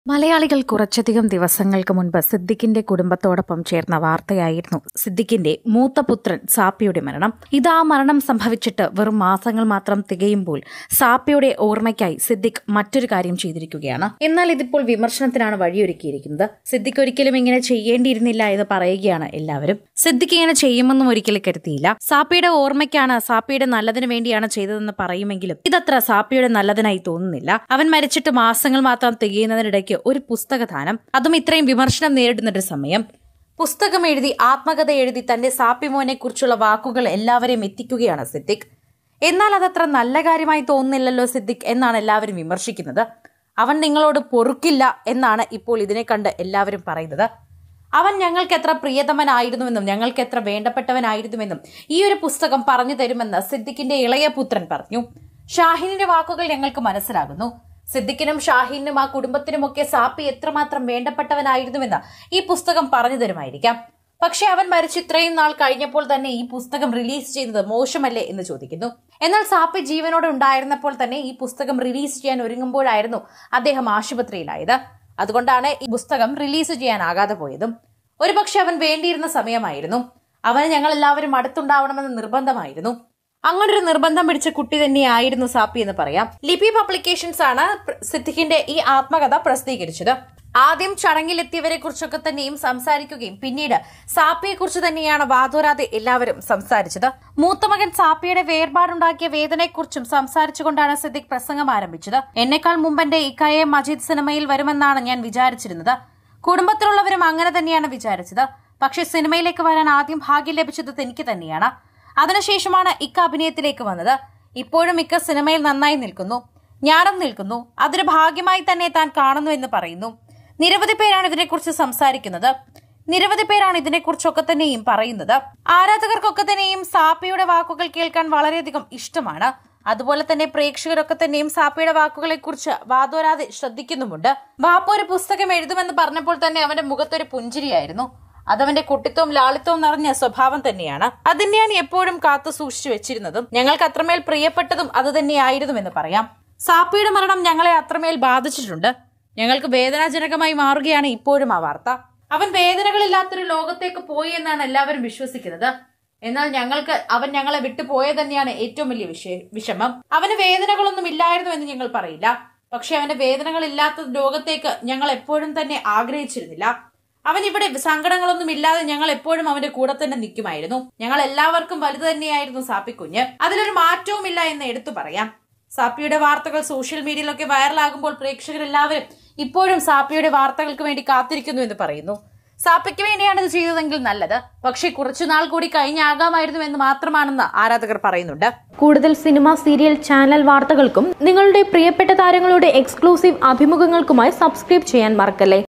മലയാളികൾ കുറച്ചധികം ദിവസങ്ങൾക്ക് മുൻപ് സിദ്ദിഖിന്റെ കുടുംബത്തോടൊപ്പം ചേർന്ന വാർത്തയായിരുന്നു സിദ്ദിഖിന്റെ മൂത്ത പുത്രൻ സാപ്പിയുടെ മരണം. ഇതാ മരണം സംഭവിച്ചിട്ട് വെറും മാസങ്ങൾ മാത്രം തികയുമ്പോൾ സാപ്പിയുടെ ഓർമ്മയ്ക്കായി സിദ്ദിഖ് മറ്റൊരു കാര്യം ചെയ്തിരിക്കുകയാണ്. എന്നാൽ ഇതിപ്പോൾ വിമർശനത്തിനാണ് വഴിയൊരുക്കിയിരിക്കുന്നത്. സിദ്ദിഖ് ഒരിക്കലും ഇങ്ങനെ ചെയ്യേണ്ടിയിരുന്നില്ല എന്ന് പറയുകയാണ് എല്ലാവരും. സിദ്ദിഖ് ഇങ്ങനെ ചെയ്യുമെന്നും ഒരിക്കലും കരുതിയില്ല. സാപ്പിയുടെ ഓർമ്മയ്ക്കാണ്, സാപ്പിയുടെ നല്ലതിനു വേണ്ടിയാണ് ചെയ്തതെന്ന് പറയുമെങ്കിലും ഇതത്ര സാപ്പിയുടെ നല്ലതിനായി തോന്നുന്നില്ല. അവൻ മരിച്ചിട്ട് മാസങ്ങൾ മാത്രം തികയുന്നതിനിടയ്ക്ക് ഒരു പുസ്തകദാനം, അതും ഇത്രയും വിമർശനം നേരിടുന്നൊരു സമയം. പുസ്തകം എഴുതി, ആത്മകഥ എഴുതി തന്റെ സാപ്പി മോനെ കുറിച്ചുള്ള വാക്കുകൾ എല്ലാവരെയും എത്തിക്കുകയാണ് സിദ്ദിഖ്. എന്നാൽ അതത്ര നല്ല കാര്യമായി തോന്നുന്നില്ലല്ലോ സിദ്ദിഖ് എന്നാണ് എല്ലാവരും വിമർശിക്കുന്നത്. അവൻ നിങ്ങളോട് പൊറുക്കില്ല എന്നാണ് ഇപ്പോൾ ഇതിനെ കണ്ട് എല്ലാവരും പറയുന്നത്. അവൻ ഞങ്ങൾക്ക് എത്ര പ്രിയതമനായിരുന്നുവെന്നും ഞങ്ങൾക്ക് എത്ര വേണ്ടപ്പെട്ടവനായിരുന്നുവെന്നും ഈ ഒരു പുസ്തകം പറഞ്ഞു തരുമെന്ന് സിദ്ദിഖിന്റെ ഇളയ പുത്രൻ പറഞ്ഞു. ഷാഹിനിന്റെ വാക്കുകൾ ഞങ്ങൾക്ക് മനസ്സിലാകുന്നു. സിദ്ദിഖിനും ഷാഹിനും ആ കുടുംബത്തിനുമൊക്കെ സാപ്പി എത്രമാത്രം വേണ്ടപ്പെട്ടവനായിരുന്നുവെന്ന് ഈ പുസ്തകം പറഞ്ഞു തരുമായിരിക്കാം. പക്ഷെ അവൻ മരിച്ച് ഇത്രയും നാൾ കഴിഞ്ഞപ്പോൾ തന്നെ ഈ പുസ്തകം റിലീസ് ചെയ്യുന്നത് മോശമല്ലേ എന്ന് ചോദിക്കുന്നു. എന്നാൽ സാപ്പി ജീവനോടെ ഉണ്ടായിരുന്നപ്പോൾ തന്നെ ഈ പുസ്തകം റിലീസ് ചെയ്യാൻ ഒരുങ്ങുമ്പോഴായിരുന്നു അദ്ദേഹം ആശുപത്രിയിലായത്. അതുകൊണ്ടാണ് ഈ പുസ്തകം റിലീസ് ചെയ്യാനാകാതെ പോയതും. ഒരുപക്ഷെ അവൻ വേണ്ടിയിരുന്ന സമയമായിരുന്നു. അവന് ഞങ്ങൾ എല്ലാവരും അടുത്തുണ്ടാവണമെന്ന് നിർബന്ധമായിരുന്നു. അങ്ങനൊരു നിർബന്ധം പിടിച്ച കുട്ടി തന്നെയായിരുന്നു സാപ്പി എന്ന് പറയാം. ലിപി പബ്ലിക്കേഷൻസ് ആണ് സിദ്ദിഖിന്റെ ഈ ആത്മകഥ പ്രസിദ്ധീകരിച്ചത്. ആദ്യം ചടങ്ങിലെത്തിയവരെ കുറിച്ചൊക്കെ തന്നെയും സംസാരിക്കുകയും പിന്നീട് സാപ്പിയെ കുറിച്ച് തന്നെയാണ് വാതോരാതെ എല്ലാവരും സംസാരിച്ചത്. മൂത്തമകൻ സാപ്പിയുടെ വേർപാടുണ്ടാക്കിയ വേദനയെക്കുറിച്ചും സംസാരിച്ചുകൊണ്ടാണ് സിദ്ദിഖ് പ്രസംഗം ആരംഭിച്ചത്. എന്നെക്കാൾ മുമ്പ് എന്റെ ഇക്കായെ മജീദ് സിനിമയിൽ വരുമെന്നാണ് ഞാൻ വിചാരിച്ചിരുന്നത്. കുടുംബത്തിലുള്ളവരും അങ്ങനെ തന്നെയാണ് വിചാരിച്ചത്. പക്ഷെ സിനിമയിലേക്ക് വരാൻ ആദ്യം ഭാഗ്യം ലഭിച്ചത് എനിക്ക് തന്നെയാണ്. അതിനുശേഷമാണ് ഇക്ക അഭിനയത്തിലേക്ക് വന്നത്. ഇപ്പോഴും ഇക്ക സിനിമയിൽ നന്നായി നിൽക്കുന്നു, ഞാനും നിൽക്കുന്നു. അതൊരു ഭാഗ്യമായി തന്നെ താൻ കാണുന്നു എന്ന് പറയുന്നു. നിരവധി പേരാണ് ഇതിനെക്കുറിച്ച് സംസാരിക്കുന്നത്. നിരവധി പേരാണ് ഇതിനെക്കുറിച്ചൊക്കെ തന്നെയും പറയുന്നത്. ആരാധകർക്കൊക്കെ തന്നെയും സാപ്പിയുടെ വാക്കുകൾ കേൾക്കാൻ വളരെയധികം ഇഷ്ടമാണ്. അതുപോലെ തന്നെ പ്രേക്ഷകരൊക്കെ തന്നെയും സാപ്പിയുടെ വാക്കുകളെ കുറിച്ച് വാതോരാതെ ശ്രദ്ധിക്കുന്നുമുണ്ട്. വാപ്പ ഒരു പുസ്തകം എഴുതുമെന്ന് പറഞ്ഞപ്പോൾ തന്നെ അവന്റെ മുഖത്തൊരു പുഞ്ചിരിയായിരുന്നു. അതവന്റെ കുട്ടിത്വവും ലാളിത്യവും നിറഞ്ഞ സ്വഭാവം തന്നെയാണ്. അതിനെയാണ് എപ്പോഴും കാത്തു സൂക്ഷിച്ചു വെച്ചിരുന്നതും ഞങ്ങൾക്ക് അത്രമേൽ പ്രിയപ്പെട്ടതും അത് തന്നെയായിരുന്നുവെന്ന് പറയാം. സാപ്പിയുടെ മരണം ഞങ്ങളെ അത്രമേൽ ബാധിച്ചിട്ടുണ്ട്. ഞങ്ങൾക്ക് വേദനാജനകമായി മാറുകയാണ് ഇപ്പോഴും ആ വാർത്ത. അവൻ വേദനകളില്ലാത്തൊരു ലോകത്തേക്ക് പോയി എന്നാണ് എല്ലാവരും വിശ്വസിക്കുന്നത്. എന്നാൽ അവൻ ഞങ്ങളെ വിട്ടുപോയത് തന്നെയാണ് ഏറ്റവും വലിയ വിഷമം. അവന് വേദനകളൊന്നും ഇല്ലായിരുന്നു എന്ന് ഞങ്ങൾ പറയില്ല. പക്ഷെ അവന്റെ വേദനകളില്ലാത്ത ലോകത്തേക്ക് ഞങ്ങൾ എപ്പോഴും തന്നെ ആഗ്രഹിച്ചിരുന്നില്ല. അവൻ ഇവിടെ സങ്കടങ്ങളൊന്നും ഇല്ലാതെ ഞങ്ങൾ എപ്പോഴും അവന്റെ കൂടെ തന്നെ നിൽക്കുമായിരുന്നു. ഞങ്ങൾ എല്ലാവർക്കും വലുത് തന്നെയായിരുന്നു സാപ്പിക്കുഞ്ഞ്. അതിലൊരു മാറ്റവും ഇല്ല എന്ന് എടുത്തു പറയാം. സാപ്പിയുടെ വാർത്തകൾ സോഷ്യൽ മീഡിയയിലൊക്കെ വൈറലാകുമ്പോൾ പ്രേക്ഷകരെല്ലാവരും ഇപ്പോഴും സാപ്പിയുടെ വാർത്തകൾക്ക് വേണ്ടി കാത്തിരിക്കുന്നു എന്ന് പറയുന്നു. സാപ്പിക്ക് വേണ്ടിയാണ് ഇത് ചെയ്തതെങ്കിൽ നല്ലത്, പക്ഷെ കുറച്ചുനാൾ കൂടി കഴിഞ്ഞാകാമായിരുന്നു എന്ന് മാത്രമാണെന്ന് ആരാധകർ പറയുന്നുണ്ട്. കൂടുതൽ സിനിമ, സീരിയൽ, ചാനൽ വാർത്തകൾക്കും നിങ്ങളുടെ പ്രിയപ്പെട്ട താരങ്ങളുടെ എക്സ്ക്ലൂസീവ് അഭിമുഖങ്ങൾക്കുമായി സബ്സ്ക്രൈബ് ചെയ്യാൻ മറക്കല്ലേ.